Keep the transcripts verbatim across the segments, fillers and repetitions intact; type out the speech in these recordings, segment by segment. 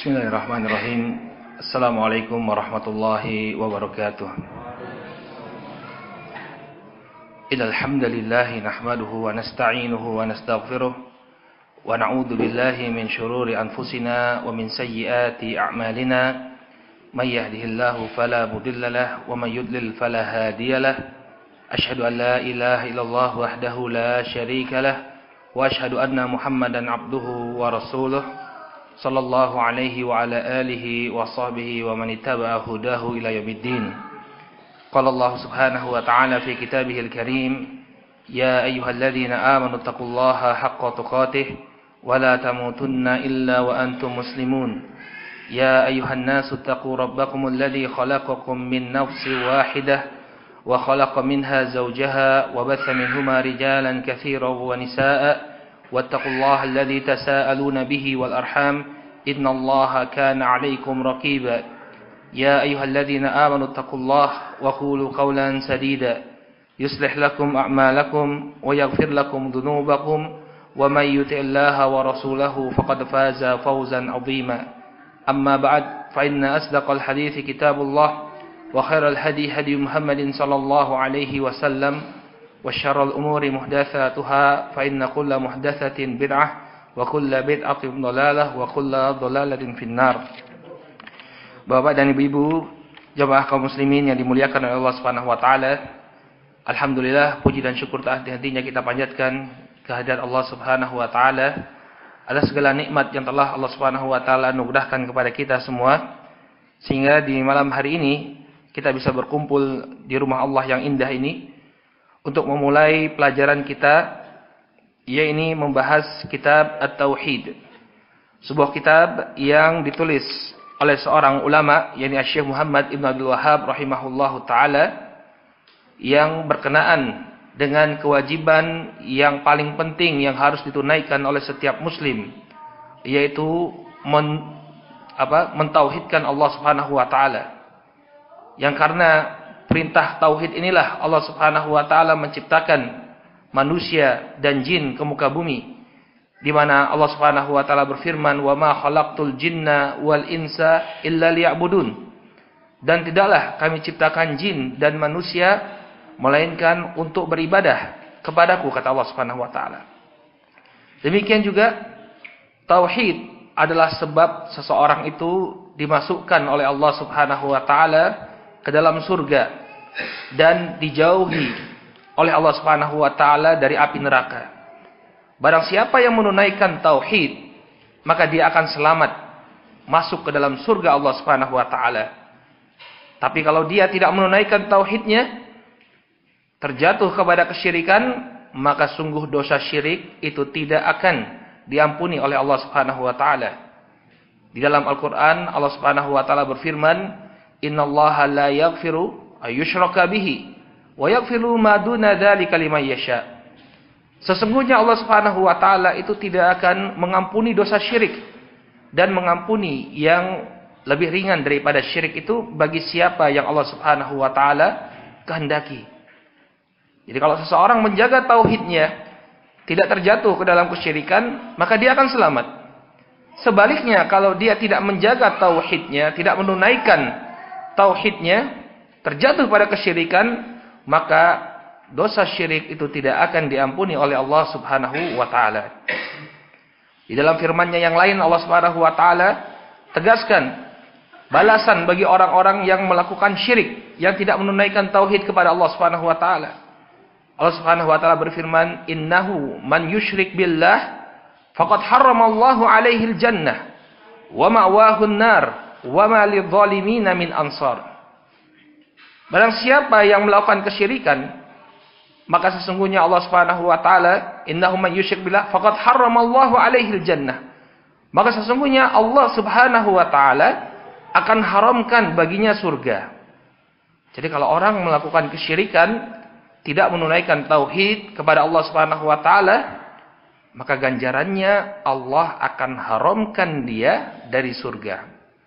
Bismillahirrahmanirrahim. Assalamualaikum warahmatullahi wabarakatuh. Innal hamdalillah nahmaduhu wa nasta'inuhu wa nastaghfiruh wa na'udzu billahi min shururi anfusina wa min sayyiati a'malina. May yahdihillahu fala mudilla lahu wa may yudlil fala hadiya lahu. Asyhadu an la ilaha illallah wahdahu la syarika lahu wa asyhadu anna Muhammadan abduhu wa rasuluh. Sallallahu alaihi wa ala alihi wa sahbihi wa man ittaba'a hudahu ila yaumiddin. Qala Allah subhanahu wa ta'ala fi kitabihil karim, ya ayyuhalladzina amanu taqullaha haqqa tuqatih wa la tamutunna illa wa antum muslimun. Ya ayyuhan nasu taqu rabbakumul ladzi khalaqakum min nafsin wahidah wa khalaqa minha zawjaha wa batha minhuma rijalan katsiran wa nisaa'a. واتقوا الله الذي تساءلون به والأرحام إن الله كان عليكم رقيبا يا أيها الذين آمنوا اتقوا الله وقولوا قولا سديدا يصلح لكم أعمالكم ويغفر لكم ذنوبكم ومن يطع الله ورسوله فقد فاز فوزا عظيما أما بعد فإن أصدق الحديث كتاب الله وخير الهدي هدي محمد صلى الله عليه وسلم وشر الأمور محدثاتها فإن كل محدثة بدعة وكل بدعة ضلالة وكل ضلالة في النار. Bapak dan Ibu-ibu jemaah kaum muslimin yang dimuliakan oleh Allah Subhanahu wa taala, alhamdulillah puji dan syukur tak henti-hentinya kita panjatkan kehadirat Allah Subhanahu wa taala atas segala nikmat yang telah Allah Subhanahu wa taala anugerahkan kepada kita semua, sehingga di malam hari ini kita bisa berkumpul di rumah Allah yang indah ini untuk memulai pelajaran kita, yaitu membahas kitab At-Tauhid. Sebuah kitab yang ditulis oleh seorang ulama, yaitu Syekh Muhammad Ibn Abdul Wahhab rahimahullahu taala, yang berkenaan dengan kewajiban yang paling penting yang harus ditunaikan oleh setiap muslim, yaitu men, apa, mentauhidkan Allah Subhanahu wa taala. Yang karena perintah tauhid inilah Allah Subhanahu wa taala menciptakan manusia dan jin ke muka bumi, di mana Allah Subhanahu wa taala berfirman, "Wa ma khalaqtul jinna wal insa illa liya'budun." Dan tidaklah kami ciptakan jin dan manusia melainkan untuk beribadah kepadaku, kata Allah Subhanahu wa taala. Demikian juga tauhid adalah sebab seseorang itu dimasukkan oleh Allah Subhanahu wa taala ke dalam surga dan dijauhi oleh Allah Subhanahu wa taala dari api neraka. Barang siapa yang menunaikan tauhid, maka dia akan selamat masuk ke dalam surga Allah Subhanahu wa taala. Tapi kalau dia tidak menunaikan tauhidnya, terjatuh kepada kesyirikan, maka sungguh dosa syirik itu tidak akan diampuni oleh Allah Subhanahu wa taala. Di dalam Al-Qur'an Allah Subhanahu wa taala berfirman, "Innallaha la yaghfiru ayyushraka bihi wa yaghfiru ma duna dzalika liman yasha." Sesungguhnya Allah Subhanahu wa taala itu tidak akan mengampuni dosa syirik dan mengampuni yang lebih ringan daripada syirik itu bagi siapa yang Allah Subhanahu wa taala kehendaki. Jadi kalau seseorang menjaga tauhidnya, tidak terjatuh ke dalam kesyirikan, maka dia akan selamat. Sebaliknya, kalau dia tidak menjaga tauhidnya, tidak menunaikan tauhidnya, terjatuh pada kesyirikan, maka dosa syirik itu tidak akan diampuni oleh Allah Subhanahu wa taala. Di dalam firman-Nya yang lain Allah Subhanahu wa taala tegaskan balasan bagi orang-orang yang melakukan syirik, yang tidak menunaikan tauhid kepada Allah Subhanahu wa taala. Allah Subhanahu wa taala berfirman, "Innahu man yusyrik billah faqad harramallahu alaihi al-jannah wa ma'wahu an-nar wa ma lidh-dhalimin min ansar." Barang siapa yang melakukan kesyirikan, maka sesungguhnya Allah Subhanahu wa taala, "Innahu man yusyrik billah faqad harramallahu alaihi al-jannah." Maka sesungguhnya Allah Subhanahu wa taala akan haramkan baginya surga. Jadi kalau orang melakukan kesyirikan, tidak menunaikan tauhid kepada Allah Subhanahu wa taala, maka ganjarannya Allah akan haramkan dia dari surga.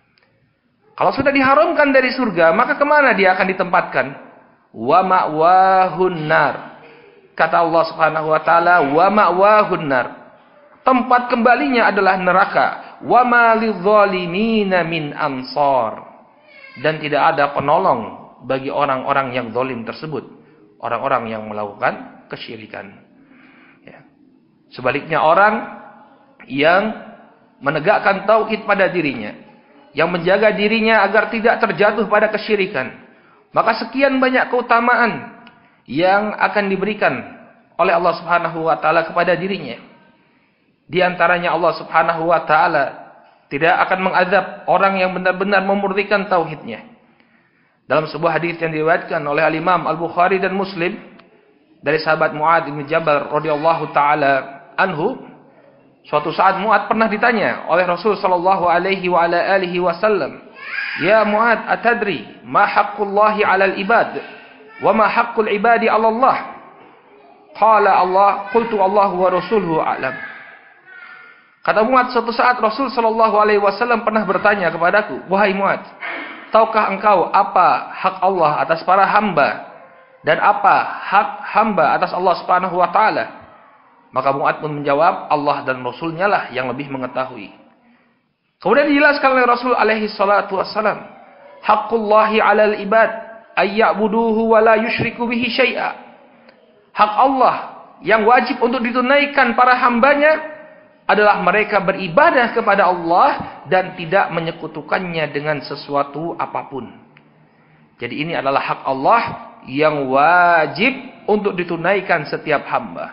Kalau sudah diharamkan dari surga, maka kemana dia akan ditempatkan? Wa ma'wahun nar. Kata Allah Subhanahu wa taala, wa ma'wahun nar. Tempat kembalinya adalah neraka. wa ma lidzalimina min ansar. Dan tidak ada penolong bagi orang-orang yang zalim tersebut, orang-orang yang melakukan kesyirikan. Ya. Sebaliknya orang yang menegakkan tauhid pada dirinya, yang menjaga dirinya agar tidak terjatuh pada kesyirikan, maka sekian banyak keutamaan yang akan diberikan oleh Allah Subhanahu wa taala kepada dirinya. Di antaranya Allah Subhanahu wa taala tidak akan mengazab orang yang benar-benar memurnikan tauhidnya. Dalam sebuah hadis yang diriwayatkan oleh Al-Imam Al-Bukhari dan Muslim dari sahabat Mu'adz bin Jabal radhiyallahu taala anhu, suatu saat Mu'adz pernah ditanya oleh Rasul sallallahu alaihi wa ala alihi wasallam, "Ya Mu'adz, atadri ma haqqullahi 'alal ibad wa ma haqqul ibadi 'ala Allah?" Qala Allah, qultu Allah wa rasuluhu a'lam. Kata Mu'adz, suatu saat Rasul sallallahu alaihi wasallam pernah bertanya kepadaku, "Wahai Mu'adz, tahukah engkau apa hak Allah atas para hamba dan apa hak hamba atas Allah Subhanahu wa taala?" Maka Mu'adz pun menjawab, Allah dan Rasulnya lah yang lebih mengetahui. Kemudian dijelaskan oleh Rasul alaihi salatu wassalam, haqqullahi 'alal ibad ay ya'buduhu wa la yusyriku bihi syai'a. Hak Allah yang wajib untuk ditunaikan para hambanya adalah mereka beribadah kepada Allah dan tidak menyekutukannya dengan sesuatu apapun. Jadi ini adalah hak Allah yang wajib untuk ditunaikan setiap hamba.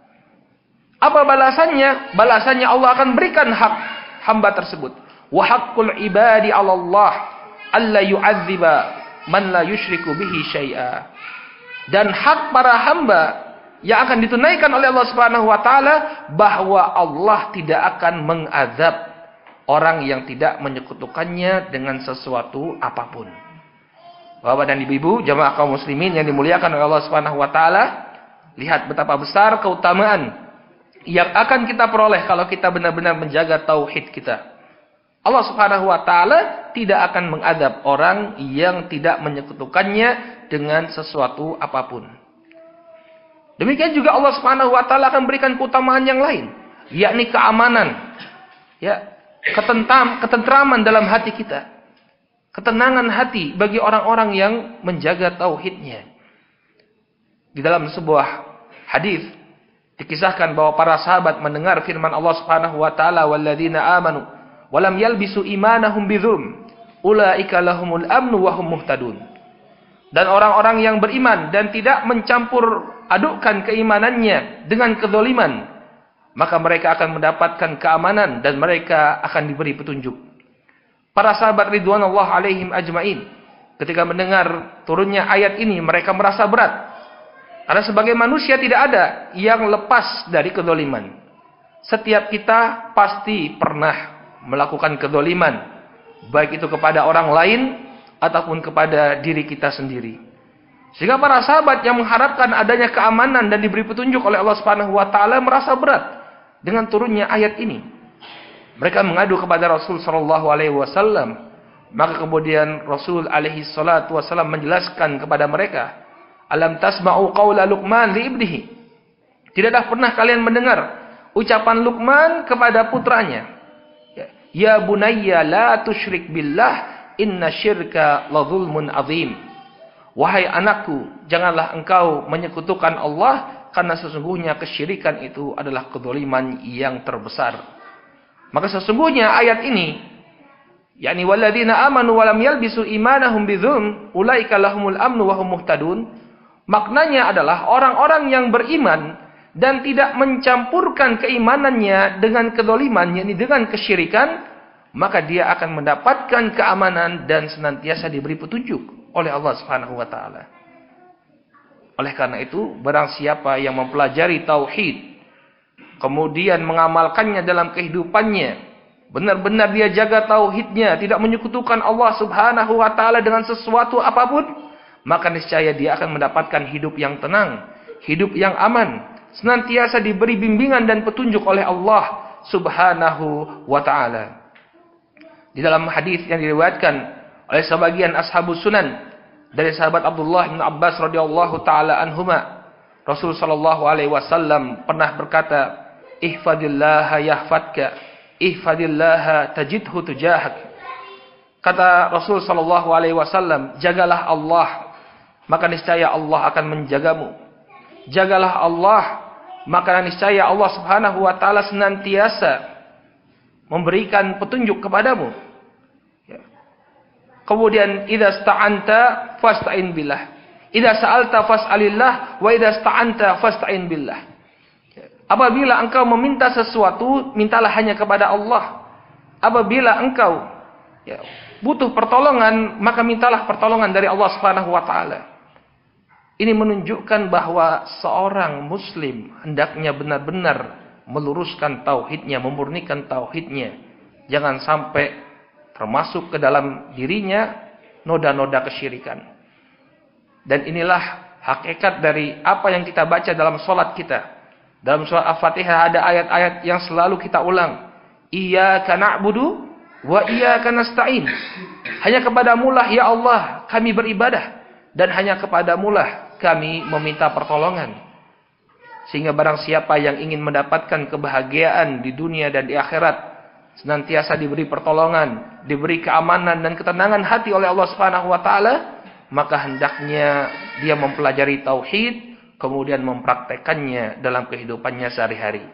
Apa balasannya? Balasannya Allah akan berikan hak hamba tersebut. Wa haqqul ibadi 'ala Allah alla yu'adziba man la yusyriku bihi syai'a. Dan hak para hamba yang akan ditunaikan oleh Allah Subhanahu wa taala bahwa Allah tidak akan mengazab orang yang tidak menyekutukannya dengan sesuatu apapun. Bapak dan Ibu, jamaah kaum muslimin yang dimuliakan oleh Allah Subhanahu wa taala, lihat betapa besar keutamaan yang akan kita peroleh kalau kita benar-benar menjaga tauhid kita. Allah Subhanahu wa taala tidak akan mengazab orang yang tidak menyekutukannya dengan sesuatu apapun. Demikian juga Allah Subhanahu wa taala akan berikan keutamaan yang lain, yakni keamanan, ya, ketentam, ketentraman dalam hati kita. Ketenangan hati bagi orang-orang yang menjaga tauhidnya. Di dalam sebuah hadis dikisahkan bahwa para sahabat mendengar firman Allah Subhanahu wa taala, "Walladzina amanu wa lam yalbisu imanahum bidzulm, ulaika lahumul amnu wa hum muhtadun." Dan orang-orang yang beriman dan tidak mencampur adukkan keimanannya dengan kezaliman, maka mereka akan mendapatkan keamanan dan mereka akan diberi petunjuk. Para sahabat ridwanullah alaihim ajmain, ketika mendengar turunnya ayat ini, mereka merasa berat. Karena sebagai manusia tidak ada yang lepas dari kezaliman. Setiap kita pasti pernah melakukan kezaliman, baik itu kepada orang lain ataupun kepada diri kita sendiri. Sehingga para sahabat yang mengharapkan adanya keamanan dan diberi petunjuk oleh Allah Subhanahu wa taala merasa berat dengan turunnya ayat ini. Mereka mengadu kepada Rasul sallallahu alaihi wasallam. Maka kemudian Rasul alaihi salatu wasallam menjelaskan kepada mereka, "Alam tasma'u qaula Luqman li ibnihi?" Tidakkah pernah kalian mendengar ucapan Luqman kepada putranya? "Ya bunayya la tusyrik billah, inna syirka la zulmun azim." Wahai anakku, janganlah engkau menyekutukan Allah, karena sesungguhnya kesyirikan itu adalah kezaliman yang terbesar. Maka sesungguhnya ayat ini, yakni walladzina amanu wa lam yalbisu imanahum bidzulm, ulaika lahumul amnu wa hum muhtadun, maknanya adalah orang-orang yang beriman dan tidak mencampurkan keimanannya dengan kezaliman, yakni dengan kesyirikan, maka dia akan mendapatkan keamanan dan senantiasa diberi petunjuk oleh Allah Subhanahu wa taala. Oleh karena itu, barang siapa yang mempelajari tauhid, kemudian mengamalkannya dalam kehidupannya, benar-benar dia jaga tauhidnya, tidak menyekutukan Allah Subhanahu wa taala dengan sesuatu apapun, maka niscaya dia akan mendapatkan hidup yang tenang, hidup yang aman, senantiasa diberi bimbingan dan petunjuk oleh Allah Subhanahu wa taala. Di dalam hadis yang diriwayatkan oleh sebagian ashabus sunan dari sahabat Abdullah bin Abbas radhiyallahu taala anhuma, Rasul sallallahu alaihi wasallam pernah berkata, "Ihfadillah yahfadka ihfadillaha tajidhu tujahak. Kata Rasul sallallahu alaihi wasallam, jagalah Allah, maka niscaya Allah akan menjagamu. Jagalah Allah, maka niscaya Allah Subhanahu wa taala senantiasa memberikan petunjuk kepadamu. Ya. Kemudian idza sta'anta fasta'in billah. Idza sa'alta fas'alillah wa idza sta'anta fasta'in billah. Apabila engkau meminta sesuatu, mintalah hanya kepada Allah. Apabila engkau ya, butuh pertolongan, maka mintalah pertolongan dari Allah Subhanahu wa taala. Ini menunjukkan bahwa seorang muslim hendaknya benar-benar meluruskan tauhidnya, memurnikan tauhidnya. Jangan sampai termasuk ke dalam dirinya noda-noda kesyirikan. Dan inilah hakikat dari apa yang kita baca dalam salat kita. Dalam surah Al-Fatihah ada ayat-ayat yang selalu kita ulang. Iyyaka na'budu wa iyyaka nasta'in. Hanya kepadamu-lah ya Allah kami beribadah, dan hanya kepadamu-lah kami meminta pertolongan. Sehingga barang siapa yang ingin mendapatkan kebahagiaan di dunia dan di akhirat, senantiasa diberi pertolongan, diberi keamanan dan ketenangan hati oleh Allah Subhanahu wa taala, maka hendaknya dia mempelajari tauhid, kemudian mempraktekannya dalam kehidupannya sehari-hari.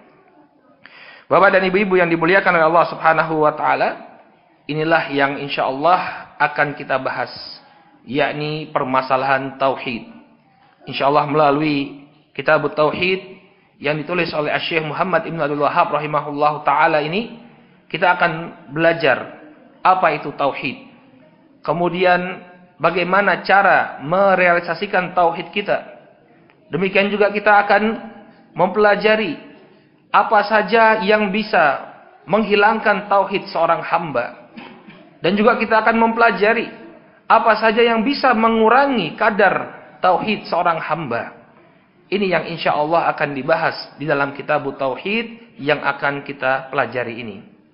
Bapak dan ibu-ibu yang dimuliakan oleh Allah Subhanahu wa taala, inilah yang insyaallah akan kita bahas, yakni permasalahan tauhid. Insyaallah melalui kitab tauhid yang ditulis oleh Syekh Muhammad Ibn Abdul Wahhab rahimahullahu taala ini, kita akan belajar apa itu tauhid. Kemudian bagaimana cara merealisasikan tauhid kita. Demikian juga kita akan mempelajari apa saja yang bisa menghilangkan tauhid seorang hamba. Dan juga kita akan mempelajari apa saja yang bisa mengurangi kadar tauhid seorang hamba. Ini yang insya Allah akan dibahas di dalam kitab tauhid yang akan kita pelajari ini.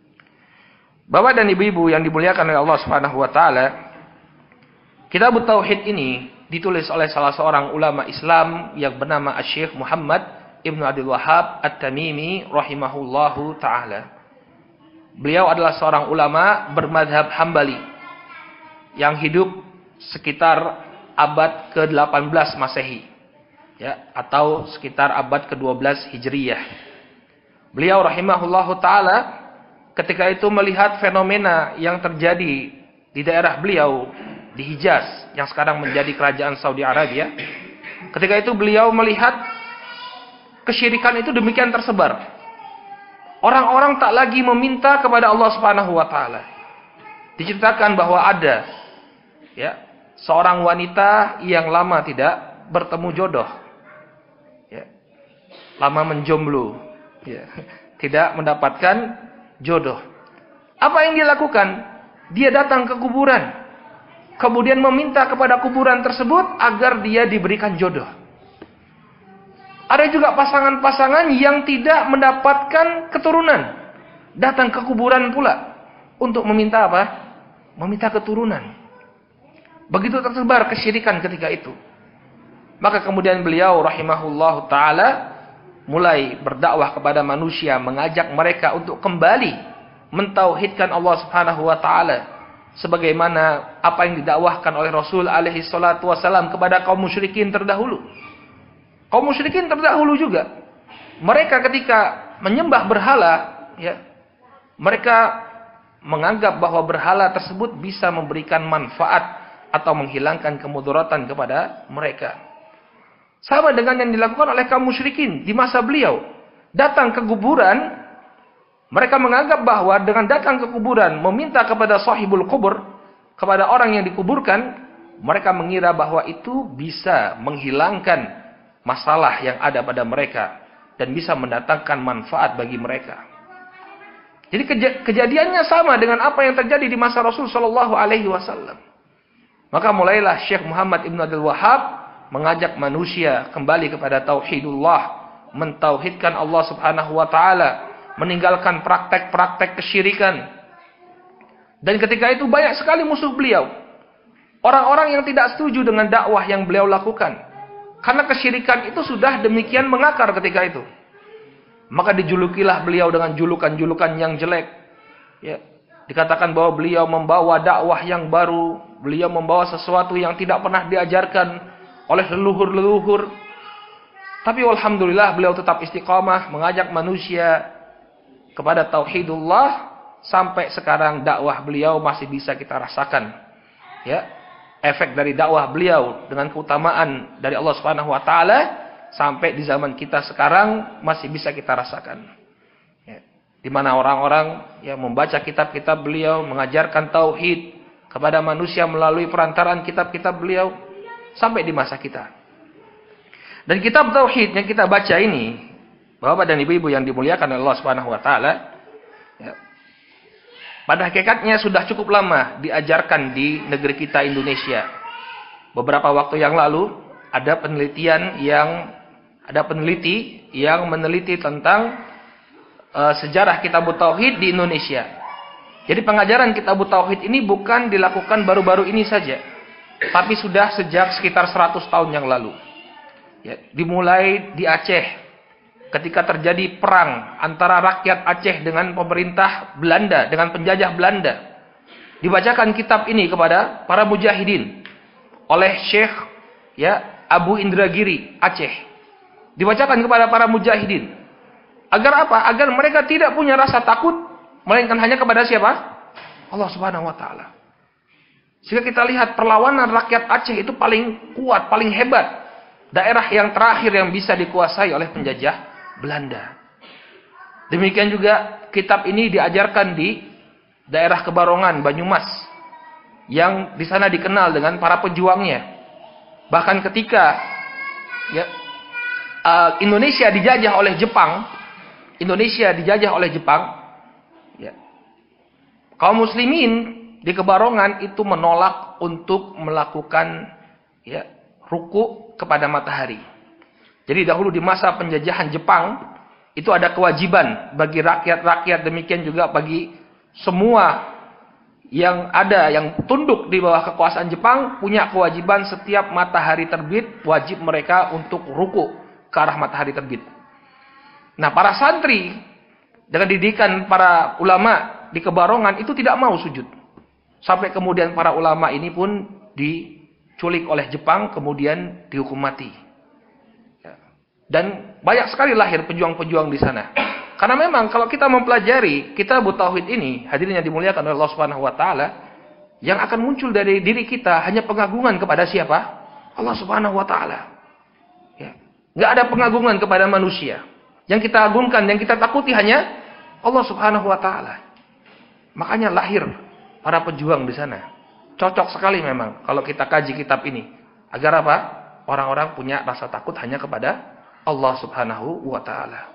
Bapak dan ibu-ibu yang dimuliakan oleh Allah Subhanahu wa taala, kitab tauhid ini ditulis oleh salah seorang ulama Islam yang bernama Syekh Muhammad Ibn Abdul Wahhab At-Tamimi rahimahullahu ta'ala. Beliau adalah seorang ulama bermadhab Hambali yang hidup sekitar abad ke delapan belas Masehi, ya, atau sekitar abad ke dua belas Hijriyah. Beliau rahimahullahu ta'ala ketika itu melihat fenomena yang terjadi di daerah beliau di Hijaz yang sekarang menjadi kerajaan Saudi Arabia. Ketika itu beliau melihat kesyirikan itu demikian tersebar. Orang-orang tak lagi meminta kepada Allah Subhanahu wa taala. Diceritakan bahwa ada ya, seorang wanita yang lama tidak bertemu jodoh. Ya. Lama menjomblo, ya. Tidak mendapatkan jodoh. Apa yang dia lakukan? Dia datang ke kuburan. Kemudian meminta kepada kuburan tersebut agar dia diberikan jodoh. Ada juga pasangan-pasangan yang tidak mendapatkan keturunan. Datang ke kuburan pula untuk meminta apa? Meminta keturunan. Begitu tersebar kesyirikan ketika itu. Maka kemudian beliau rahimahullahu ta'ala mulai berdakwah kepada manusia, mengajak mereka untuk kembali mentauhidkan Allah Subhanahu wa ta'ala. Sebagaimana apa yang didakwahkan oleh Rasul alaihi salatu wasallam kepada kaum musyrikin terdahulu. Kaum musyrikin terdahulu juga, mereka ketika menyembah berhala, ya, mereka menganggap bahwa berhala tersebut bisa memberikan manfaat atau menghilangkan kemudaratan kepada mereka. Sama dengan yang dilakukan oleh kaum musyrikin di masa beliau. Datang ke kuburan, mereka menganggap bahwa dengan datang ke kuburan, meminta kepada sahibul kubur, kepada orang yang dikuburkan, mereka mengira bahwa itu bisa menghilangkan masalah yang ada pada mereka dan bisa mendatangkan manfaat bagi mereka. Jadi kej- kejadiannya sama dengan apa yang terjadi di masa Rasul Shallallahu Alaihi Wasallam. Maka mulailah Syekh Muhammad Ibn Abdul Wahhab mengajak manusia kembali kepada tauhidullah, mentauhidkan Allah Subhanahu Wa Taala, meninggalkan praktek-praktek kesyirikan. Dan ketika itu banyak sekali musuh beliau, orang-orang yang tidak setuju dengan dakwah yang beliau lakukan. Karena kesyirikan itu sudah demikian mengakar ketika itu. Maka dijulukilah beliau dengan julukan-julukan yang jelek. Ya, dikatakan bahwa beliau membawa dakwah yang baru, beliau membawa sesuatu yang tidak pernah diajarkan oleh leluhur-leluhur. Tapi alhamdulillah beliau tetap istiqamah mengajak manusia kepada tauhidullah. Sampai sekarang dakwah beliau masih bisa kita rasakan. Ya, efek dari dakwah beliau dengan keutamaan dari Allah Subhanahu wa taala sampai di zaman kita sekarang masih bisa kita rasakan. Ya, di mana orang-orang yang membaca kitab-kitab beliau, mengajarkan tauhid kepada manusia melalui perantaraan kitab-kitab beliau sampai di masa kita. Dan kitab tauhid yang kita baca ini, Bapak dan Ibu-ibu yang dimuliakan oleh Allah Subhanahu wa taala, ya, pada hakikatnya sudah cukup lama diajarkan di negeri kita Indonesia. Beberapa waktu yang lalu ada penelitian yang ada peneliti yang meneliti tentang uh, sejarah kitab tauhid di Indonesia. Jadi pengajaran kitab tauhid ini bukan dilakukan baru-baru ini saja, tapi sudah sejak sekitar seratus tahun yang lalu. Ya, dimulai di Aceh. Ketika terjadi perang antara rakyat Aceh dengan pemerintah Belanda, dengan penjajah Belanda. Dibacakan kitab ini kepada para mujahidin oleh Syekh ya Abu Indragiri Aceh. Dibacakan kepada para mujahidin. Agar apa? Agar mereka tidak punya rasa takut, melainkan hanya kepada siapa? Allah Subhanahu wa taala. Sehingga kita lihat perlawanan rakyat Aceh itu paling kuat, paling hebat. Daerah yang terakhir yang bisa dikuasai oleh penjajah Belanda. Demikian juga kitab ini diajarkan di daerah Kebarongan, Banyumas, yang di sana dikenal dengan para pejuangnya. Bahkan ketika ya, uh, Indonesia dijajah oleh Jepang, Indonesia dijajah oleh Jepang, ya, kaum muslimin di Kebarongan itu menolak untuk melakukan ya, ruku kepada matahari. Jadi dahulu di masa penjajahan Jepang, itu ada kewajiban bagi rakyat-rakyat, demikian juga bagi semua yang ada, yang tunduk di bawah kekuasaan Jepang, punya kewajiban setiap matahari terbit, wajib mereka untuk ruku ke arah matahari terbit. Nah, para santri, dengan didikan para ulama di Kebarongan, itu tidak mau sujud. Sampai kemudian para ulama ini pun diculik oleh Jepang, kemudian dihukum mati. Dan banyak sekali lahir pejuang-pejuang di sana. Karena memang kalau kita mempelajari kitab tauhid ini, hadirin yang dimuliakan oleh Allah Subhanahu wa taala, yang akan muncul dari diri kita hanya pengagungan kepada siapa? Allah Subhanahu wa taala. Ya. Enggak ada pengagungan kepada manusia. Yang kita agungkan, yang kita takuti hanya Allah Subhanahu wa taala. Makanya lahir para pejuang di sana. Cocok sekali memang kalau kita kaji kitab ini. Agar apa? Orang-orang punya rasa takut hanya kepada Allah Subhanahu wa taala.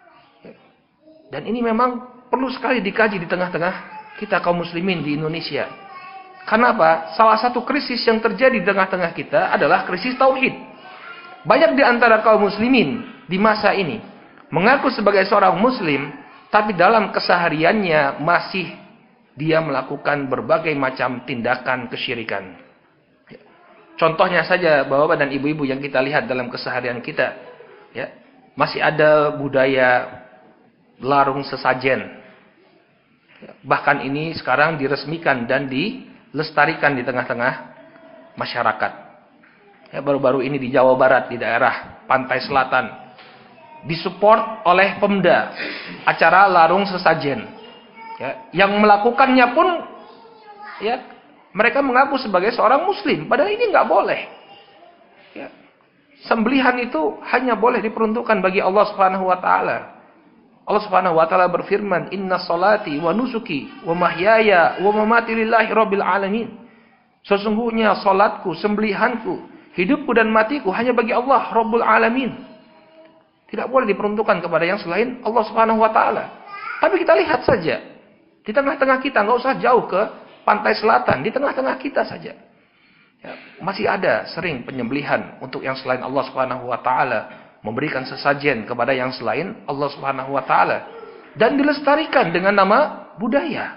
Dan ini memang perlu sekali dikaji di tengah-tengah kita kaum muslimin di Indonesia. Kenapa? Salah satu krisis yang terjadi di tengah-tengah kita adalah krisis tauhid. Banyak di antara kaum muslimin di masa ini mengaku sebagai seorang muslim, tapi dalam kesehariannya masih dia melakukan berbagai macam tindakan kesyirikan. Contohnya saja Bapak dan Ibu-ibu yang kita lihat dalam keseharian kita. Ya, masih ada budaya larung sesajen. Ya, bahkan ini sekarang diresmikan dan dilestarikan di tengah-tengah masyarakat. Ya, baru-baru ini di Jawa Barat, di daerah pantai selatan, disupport oleh Pemda acara larung sesajen. Ya, yang melakukannya pun, ya, mereka mengaku sebagai seorang Muslim, padahal ini nggak boleh. Ya. Sembelihan itu hanya boleh diperuntukkan bagi Allah Subhanahu wa taala. Allah Subhanahu wa taala berfirman, "Inna salati wa nusuki wa mahyaya wa mamati lillahi rabbil alamin." Sesungguhnya salatku, sembelihanku, hidupku dan matiku hanya bagi Allah Rabbul Alamin. Tidak boleh diperuntukkan kepada yang selain Allah Subhanahu wa taala. Tapi kita lihat saja, di tengah-tengah kita, enggak usah jauh ke pantai selatan, di tengah-tengah kita saja. Ya, masih ada sering penyembelihan untuk yang selain Allah Subhanahu wa taala, memberikan sesajen kepada yang selain Allah Subhanahu wa taala dan dilestarikan dengan nama budaya.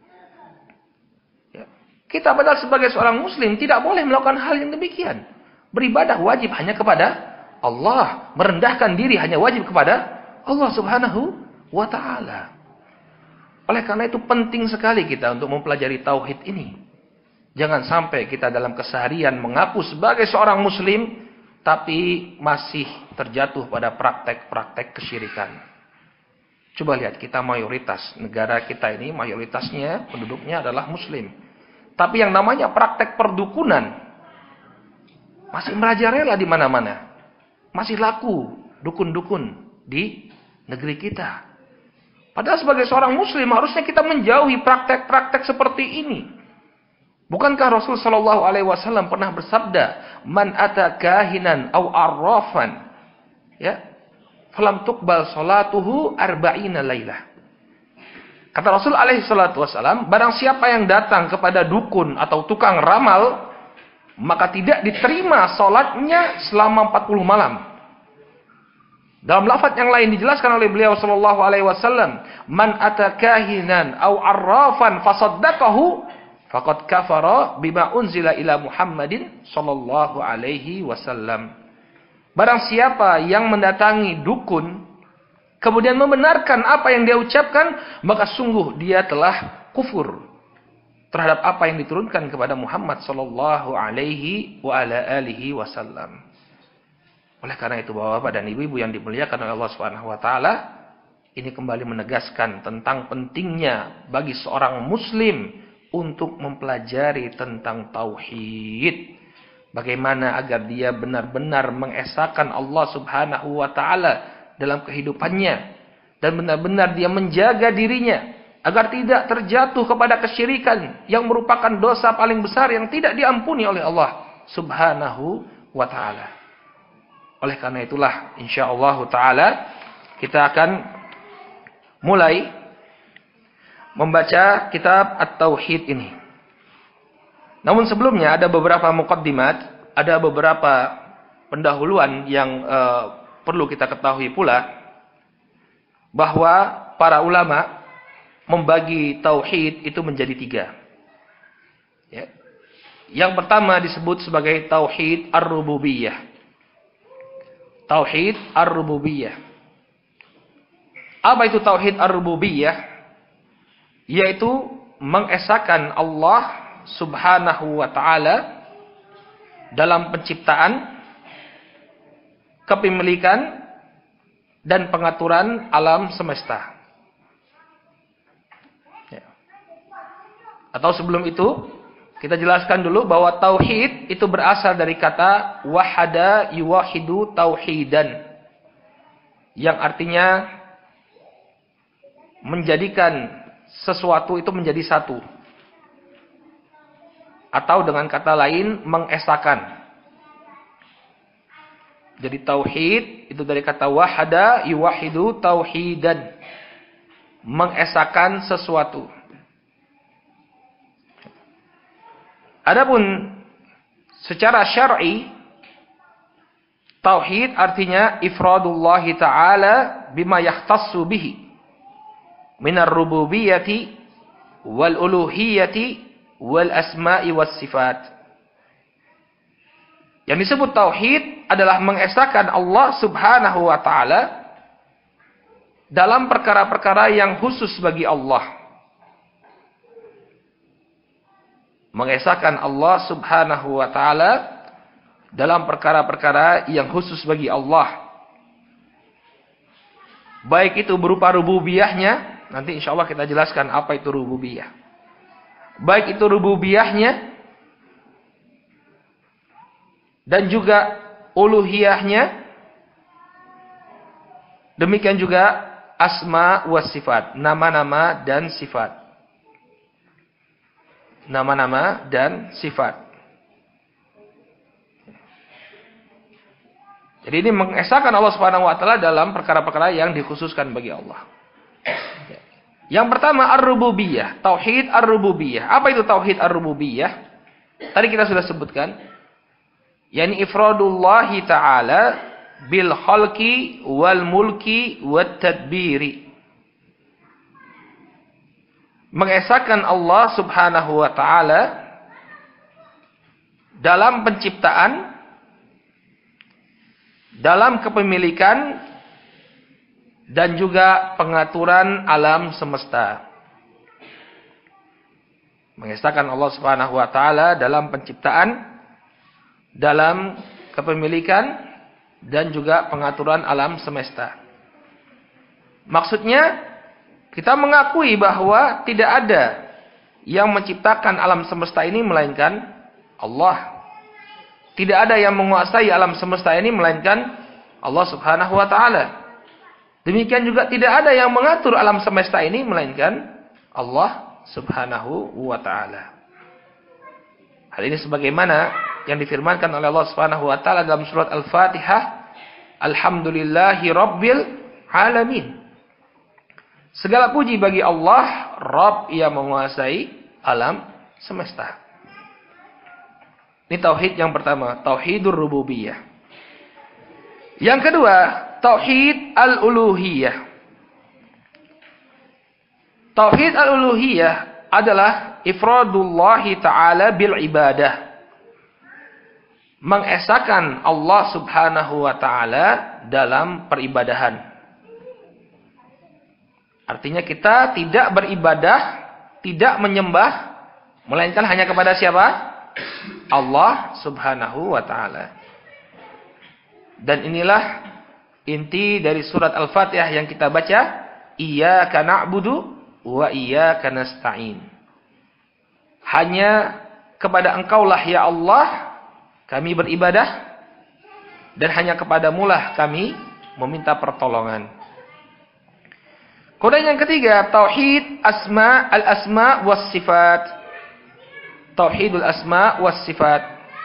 Ya. Kita padahal sebagai seorang muslim tidak boleh melakukan hal yang demikian. Beribadah wajib hanya kepada Allah, merendahkan diri hanya wajib kepada Allah Subhanahu wa taala. Oleh karena itu penting sekali kita untuk mempelajari tauhid ini. Jangan sampai kita dalam keseharian mengaku sebagai seorang muslim, tapi masih terjatuh pada praktek-praktek kesyirikan. Coba lihat, kita mayoritas, negara kita ini mayoritasnya penduduknya adalah muslim. Tapi yang namanya praktek perdukunan masih merajalela di mana-mana. Masih laku dukun-dukun di negeri kita. Padahal sebagai seorang muslim harusnya kita menjauhi praktek-praktek seperti ini. Bukankah Rasul sallallahu alaihi wasallam pernah bersabda, "Man ata kahinan aw arrafan, ya, falam tuqbal salatuhu arba'ina lailah." Kata Rasul alaihi salatu wasallam, barang siapa yang datang kepada dukun atau tukang ramal, maka tidak diterima salatnya selama empat puluh malam. Dalam lafaz yang lain dijelaskan oleh beliau sallallahu alaihi wasallam, "Man ata kahinan aw arrafan fasaddaqahu faqad kafara bima unzila ila Muhammadin sallallahu alaihi wasallam." Barang siapa yang mendatangi dukun kemudian membenarkan apa yang dia ucapkan, maka sungguh dia telah kufur terhadap apa yang diturunkan kepada Muhammad sallallahu alaihi wa ala alihi wasallam. Oleh karena itu, Bapak-bapak dan Ibu-ibu yang dimuliakan oleh Allah Subhanahu wa taala, ini kembali menegaskan tentang pentingnya bagi seorang muslim untuk mempelajari tentang tauhid. Bagaimana agar dia benar-benar mengesahkan Allah Subhanahu wa taala dalam kehidupannya dan benar-benar dia menjaga dirinya agar tidak terjatuh kepada kesyirikan yang merupakan dosa paling besar yang tidak diampuni oleh Allah Subhanahu wa taala. Oleh karena itulah insyaallah taala kita akan mulai membaca kitab At-Tauhid ini. Namun sebelumnya ada beberapa muqaddimat, ada beberapa pendahuluan yang uh, perlu kita ketahui pula, bahwa para ulama membagi tauhid itu menjadi tiga. Ya. Yang pertama disebut sebagai tauhid ar-rububiyah. Tauhid ar-rububiyah. Apa itu tauhid ar-rububiyah? Yaitu mengesahkan Allah Subhanahu wa taala dalam penciptaan, kepemilikan, dan pengaturan alam semesta. Ya. Atau sebelum itu, kita jelaskan dulu bahwa tauhid itu berasal dari kata wahada yuwahidu tauhidan, yang artinya menjadikan sesuatu itu menjadi satu. Atau dengan kata lain, mengesahkan. Jadi tauhid itu dari kata wahada yuwahidu tauhidan, mengesahkan sesuatu. Adapun secara syar'i, tauhid artinya ifradullah ta'ala bima yahtassu bihi minar rububiyyati wal uluhiyyati wal asma'i was sifat. Yang disebut tauhid adalah mengesahkan Allah Subhanahu wa taala dalam perkara-perkara yang khusus bagi Allah. Mengesahkan Allah Subhanahu wa taala dalam perkara-perkara yang khusus bagi Allah. Baik itu berupa rububiyahnya, nanti insyaallah kita jelaskan apa itu rububiyah. Baik itu rububiyahnya dan juga uluhiyahnya, demikian juga asma wa sifat, nama-nama dan sifat. Nama-nama dan sifat. Jadi ini mengesahkan Allah Subhanahu wa taala dalam perkara-perkara yang dikhususkan bagi Allah. Yang pertama ar-rububiyah, tauhid ar-rububiyah. Apa itu tauhid ar-rububiyah? Tadi kita sudah sebutkan, yakni ifradullahi ta'ala bil khalqi wal mulki wat tadbiri. Mengesahkan Allah Subhanahu wa taala dalam penciptaan, dalam kepemilikan, dan juga pengaturan alam semesta. Mengesahkan Allah Subhanahu wa taala dalam penciptaan, dalam kepemilikan, dan juga pengaturan alam semesta. Maksudnya, kita mengakui bahwa tidak ada yang menciptakan alam semesta ini melainkan Allah. Tidak ada yang menguasai alam semesta ini melainkan Allah Subhanahu wa taala. Demikian juga tidak ada yang mengatur alam semesta ini melainkan Allah Subhanahu wa ta'ala. Hal ini sebagaimana yang difirmankan oleh Allah Subhanahu wa ta'ala dalam surat Al-Fatihah, Alhamdulillahi Rabbil Alamin. Segala puji bagi Allah, Rabb yang menguasai alam semesta. Ini tauhid yang pertama, tauhidur rububiyah. Yang kedua, tauhid al-uluhiyah. Tauhid al-uluhiyah adalah ifradullahi ta'ala bil ibadah. Mengesahkan Allah Subhanahu wa ta'ala dalam peribadahan. Artinya kita tidak beribadah, tidak menyembah, melainkan hanya kepada siapa? Allah Subhanahu wa ta'ala. Dan inilah inti dari surat Al-Fatihah yang kita baca, Iyyaka na'budu wa iyyaka nasta'in. Hanya kepada Engkaulah ya Allah kami beribadah, dan hanya kepadamulah kami meminta pertolongan. Kemudian yang ketiga, tauhid asma al-asma was sifat. Tauhidul asma was sifat,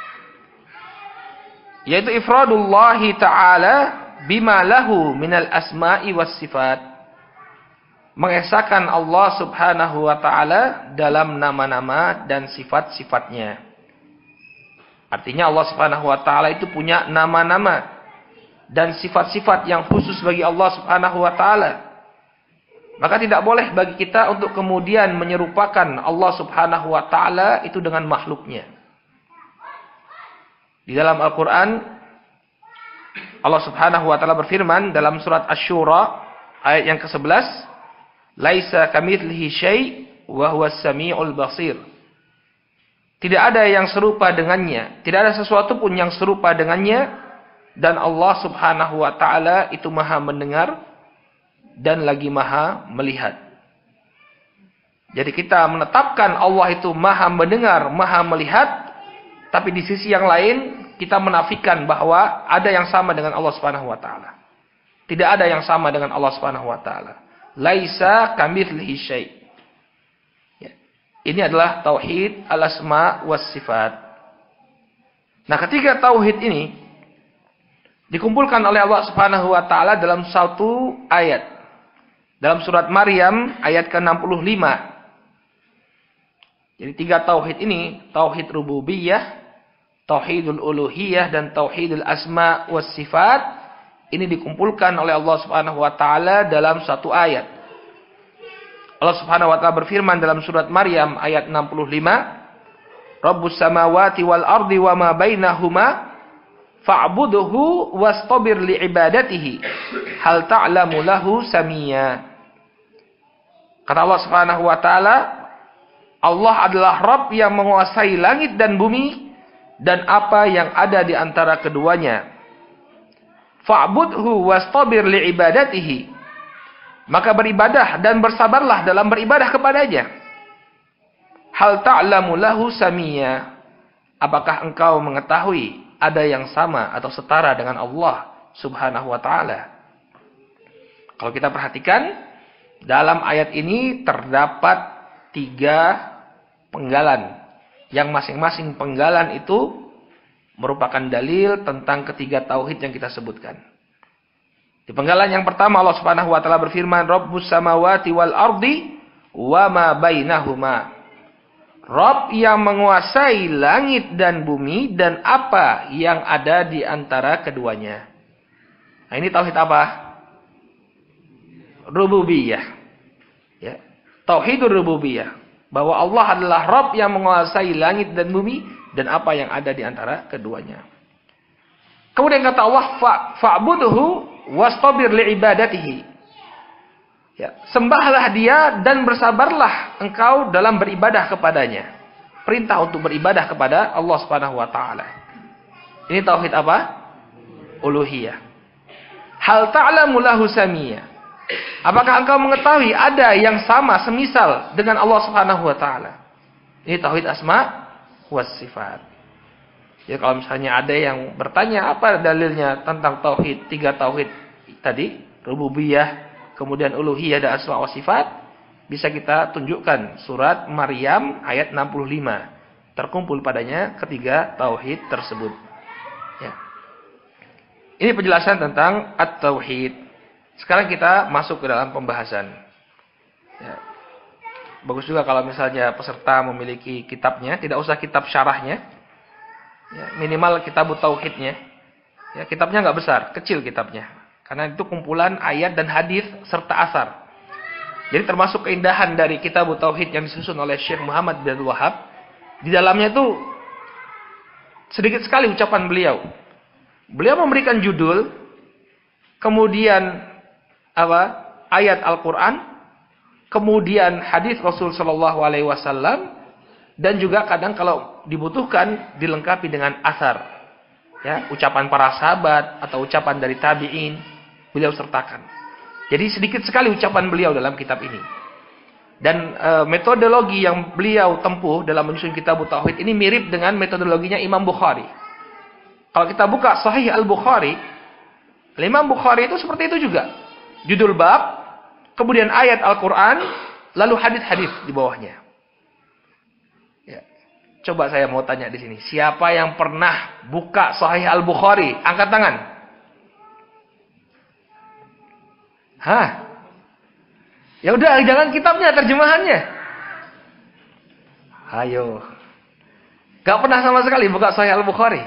yaitu ifradullahi ta'ala bima lahu minal asma'i was sifat. Mengesahkan Allah Subhanahu wa ta'ala dalam nama-nama dan sifat-sifatnya. Artinya Allah Subhanahu wa ta'ala itu punya nama-nama dan sifat-sifat yang khusus bagi Allah Subhanahu wa ta'ala. Maka tidak boleh bagi kita untuk kemudian menyerupakan Allah Subhanahu wa ta'ala itu dengan makhluknya. Di dalam Al-Quran, Allah Subhanahu wa ta'ala berfirman dalam surat Asy-Syura ayat yang kesebelas, Laisa kamitslihi syai' wa huwas samiul basir. Tidak ada yang serupa dengannya, tidak ada sesuatu pun yang serupa dengannya, dan Allah Subhanahu wa ta'ala itu maha mendengar dan lagi maha melihat. Jadi kita menetapkan Allah itu maha mendengar, maha melihat, tapi di sisi yang lain kita menafikan bahwa ada yang sama dengan Allah Subhanahu wa ta'ala. Tidak ada yang sama dengan Allah Subhanahu wa ta'ala. Laisa kamitslihi syai'. Ya. Ini adalah tauhid al-asma was sifat. Nah, ketiga tauhid ini dikumpulkan oleh Allah Subhanahu wa taala dalam satu ayat. Dalam surat Maryam ayat ke enam puluh lima. Jadi tiga tauhid ini, tauhid rububiyah, tauhidul uluhiyah, dan tauhidul asma was sifat, ini dikumpulkan oleh Allah Subhanahu wa taala dalam satu ayat. Allah Subhanahu wa taala berfirman dalam surat Maryam ayat enam puluh lima, Rabbus samawati wal ardi wa ma bainahuma fa'budhu wastabir li'ibadatihi hal ta'lamu lahu samia. Kata Allah Subhanahu wa taala, Allah adalah Rabb yang menguasai langit dan bumi dan apa yang ada di antara keduanya. Fa'budhu wastabir li'ibadatihi. Maka beribadah dan bersabarlah dalam beribadah kepadanya. Hal ta'lamu lahu samia. Apakah engkau mengetahui ada yang sama atau setara dengan Allah Subhanahu wa ta'ala? Kalau kita perhatikan, dalam ayat ini terdapat tiga penggalan. Yang masing-masing penggalan itu merupakan dalil tentang ketiga tauhid yang kita sebutkan. Di penggalan yang pertama Allah Subhanahu wa taala berfirman, Rabbus samawati wal ardi wa ma bainahuma. Rabb yang menguasai langit dan bumi dan apa yang ada di antara keduanya. Nah, ini tauhid apa? Rububiyah. Ya. Tauhidur rububiyah. Bahwa Allah adalah Rabb yang menguasai langit dan bumi dan apa yang ada di antara keduanya. Kemudian kata Allah, fa'budhu wastabir li'ibadatihi. Ya, sembahlah dia dan bersabarlah engkau dalam beribadah kepadanya. Perintah untuk beribadah kepada Allah Subhanahu wa taala. Ini tauhid apa? Uluhiyah. Hal ta'lamu lahu samiyya. Apakah engkau mengetahui ada yang sama semisal dengan Allah Subhanahu wa taala? Ini tauhid asma was sifat. Ya, kalau misalnya ada yang bertanya apa dalilnya tentang tauhid, tiga tauhid tadi, rububiyah, kemudian uluhiyah dan asma wa sifat, bisa kita tunjukkan surat Maryam ayat enam puluh lima. Terkumpul padanya ketiga tauhid tersebut. Ya. Ini penjelasan tentang at-tauhid. Sekarang kita masuk ke dalam pembahasan. Ya. Bagus juga kalau misalnya peserta memiliki kitabnya, tidak usah kitab syarahnya. Ya, minimal kitab tauhidnya. Ya, kitabnya nggak besar, kecil kitabnya. Karena itu kumpulan ayat dan hadis serta asar. Jadi termasuk keindahan dari kitab tauhid yang disusun oleh Syekh Muhammad bin Abdul Wahhab. Di dalamnya itu sedikit sekali ucapan beliau. Beliau memberikan judul, kemudian apa? Ayat Al-Qur'an, kemudian hadis Rasul sallallahu alaihi wasallam, dan juga kadang kalau dibutuhkan dilengkapi dengan asar. Ya, ucapan para sahabat atau ucapan dari tabi'in beliau sertakan. Jadi sedikit sekali ucapan beliau dalam kitab ini. Dan e, metodologi yang beliau tempuh dalam menyusun kitab tauhid ini mirip dengan metodologinya Imam Bukhari. Kalau kita buka Sahih Al-Bukhari, Imam Bukhari itu seperti itu juga. Judul bab, kemudian ayat Al-Qur'an, lalu hadis-hadis di bawahnya. Ya. Coba saya mau tanya di sini, siapa yang pernah buka Sahih Al-Bukhari? Angkat tangan. Hah? Ya udah, jangan kitabnya, terjemahannya. Ayo. Gak pernah sama sekali buka Sahih Al-Bukhari.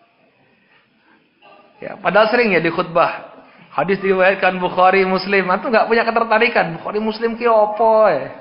Ya, padahal sering ya di khutbah. Hadis diriwayatkan Bukhari, Muslim. Itu gak punya ketertarikan. Bukhari, Muslim ki opo ya?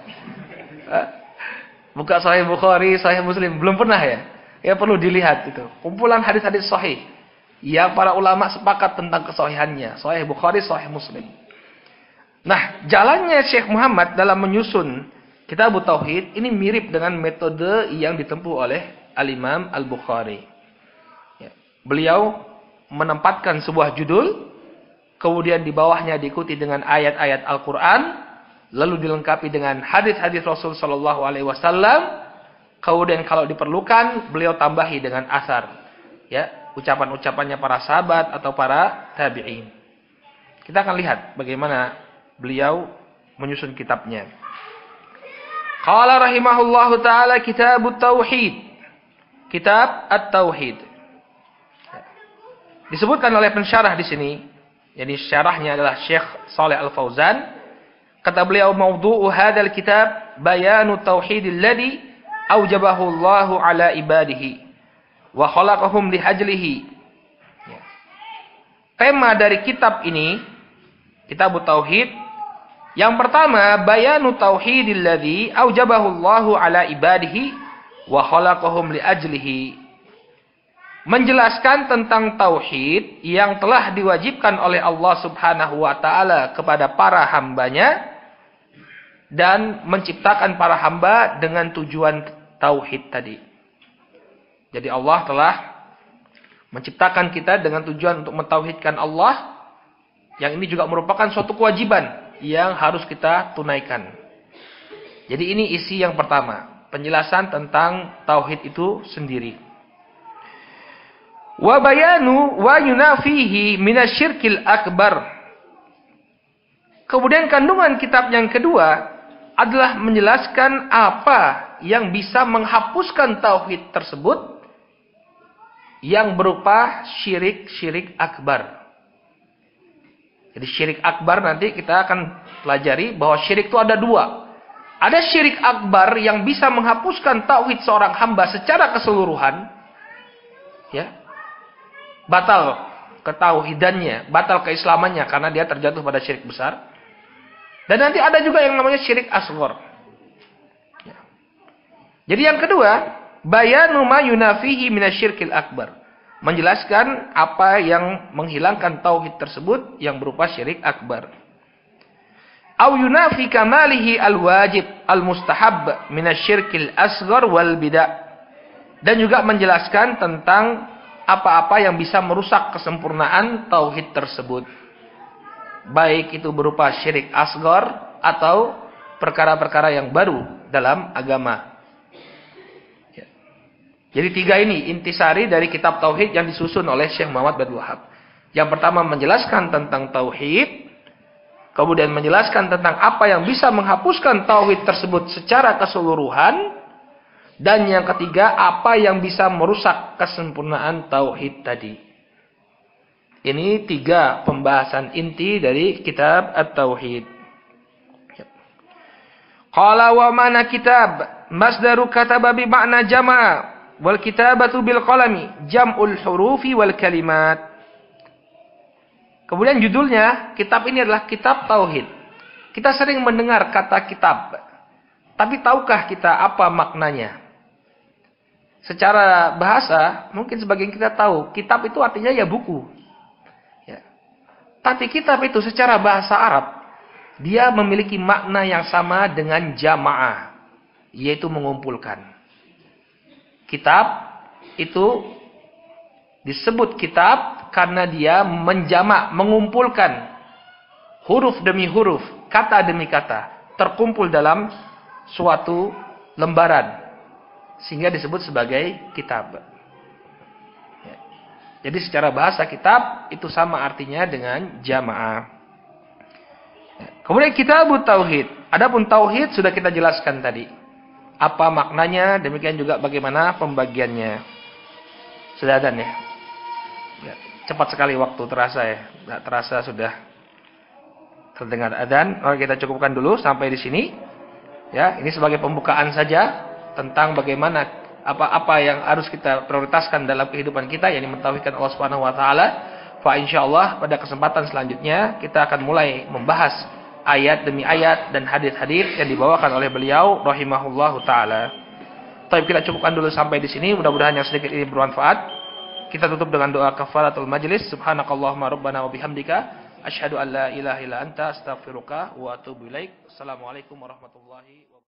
Buka Sahih Bukhari, Sahih Muslim. Belum pernah ya? Ya perlu dilihat itu. Kumpulan hadis-hadis sahih. Yang para ulama sepakat tentang kesahihannya. Sahih Bukhari, Sahih Muslim. Nah, jalannya Syekh Muhammad dalam menyusun kitab tauhid ini mirip dengan metode yang ditempuh oleh Al-Imam Al-Bukhari. Ya. Beliau menempatkan sebuah judul, kemudian di bawahnya diikuti dengan ayat-ayat Al-Quran, lalu dilengkapi dengan hadis-hadis Rasul Sallallahu Alaihi Wasallam, kemudian kalau diperlukan beliau tambahi dengan asar, ya, ucapan-ucapannya para sahabat atau para tabi'in. Kita akan lihat bagaimana beliau menyusun kitabnya. Qala rahimahullahu taala kitabut tauhid. Kitab At-Tauhid. Disebutkan oleh pensyarah di sini, jadi syarahnya adalah Syekh Shalih Al-Fauzan. Kata beliau, "Mawdu'u hadzal kitab bayanu tauhidil ladzi aujabahu Allahu ala ibadihi wa khalaqahum lihajlihi." Tema dari kitab ini, Kitab Tauhid, yang pertama, bayanu tauhidil ladzi aujabahu Allahu ala ibadihi wa khalaqahum li ajlihi. Menjelaskan tentang tauhid yang telah diwajibkan oleh Allah Subhanahu wa taala kepada para hambanya dan menciptakan para hamba dengan tujuan tauhid tadi. Jadi Allah telah menciptakan kita dengan tujuan untuk mentauhidkan Allah, yang ini juga merupakan suatu kewajiban yang harus kita tunaikan. Jadi ini isi yang pertama, penjelasan tentang tauhid itu sendiri. Wa bayanu wa yunafihi minasyirkil akbar. Kemudian kandungan kitab yang kedua adalah menjelaskan apa yang bisa menghapuskan tauhid tersebut yang berupa syirik-syirik akbar. Jadi syirik akbar nanti kita akan pelajari bahwa syirik itu ada dua. Ada syirik akbar yang bisa menghapuskan tauhid seorang hamba secara keseluruhan. Ya. Batal ketauhidannya, batal keislamannya karena dia terjatuh pada syirik besar. Dan nanti ada juga yang namanya syirik asghar. Ya. Jadi yang kedua, bayanu ma yunafihi minasyirkil akbar. Menjelaskan apa yang menghilangkan tauhid tersebut yang berupa syirik akbar. Au yunafi kamalihi al-wajib al-mustahab minasyirkil asghar wal bid'ah. Dan juga menjelaskan tentang apa-apa yang bisa merusak kesempurnaan tauhid tersebut. Baik itu berupa syirik asghar atau perkara-perkara yang baru dalam agama. Ya. Jadi tiga ini intisari dari kitab tauhid yang disusun oleh Syekh Muhammad bin Abdul Wahhab. Yang pertama menjelaskan tentang tauhid, kemudian menjelaskan tentang apa yang bisa menghapuskan tauhid tersebut secara keseluruhan, dan yang ketiga apa yang bisa merusak kesempurnaan tauhid tadi. Ini tiga pembahasan inti dari kitab At-Tauhid. Qala wa mana kitab masdaru kataba bi ma'na jama'a wal kitabatu bil qalami jam'ul hurufi wal kalimat. Kemudian judulnya kitab ini adalah kitab tauhid. Kita sering mendengar kata kitab, tapi tahukah kita apa maknanya? Secara bahasa mungkin sebagian kita tahu kitab itu artinya ya buku. Ya. Tapi kitab itu secara bahasa Arab dia memiliki makna yang sama dengan jamaah, yaitu mengumpulkan. Kitab itu disebut kitab karena dia menjamak, mengumpulkan huruf demi huruf, kata demi kata, terkumpul dalam suatu lembaran, sehingga disebut sebagai kitab. Ya. Jadi secara bahasa kitab itu sama artinya dengan jamaah. Ya. Kemudian kitabut tauhid. Adapun tauhid sudah kita jelaskan tadi. Apa maknanya, demikian juga bagaimana pembagiannya. Sudah ada ya. Ya. Cepat sekali waktu terasa ya. Tidak terasa sudah terdengar adzan. Oke, kita cukupkan dulu sampai di sini. Ya, ini sebagai pembukaan saja tentang bagaimana apa-apa yang harus kita prioritaskan dalam kehidupan kita, yakni mentauhidkan Allah Subhanahu wa taala. Fa insyaallah pada kesempatan selanjutnya kita akan mulai membahas ayat demi ayat dan hadis-hadis yang dibawakan oleh beliau rahimahullahu taala. Baik, kita cukupkan dulu sampai di sini. Mudah-mudahan yang sedikit ini bermanfaat. Kita tutup dengan doa kafaratul majlis. Subhanakallahumma rabbana wa bihamdika asyhadu an la ilaha illa anta astaghfiruka wa atubu ilaik. Assalamualaikum warahmatullahi wabarakatuh.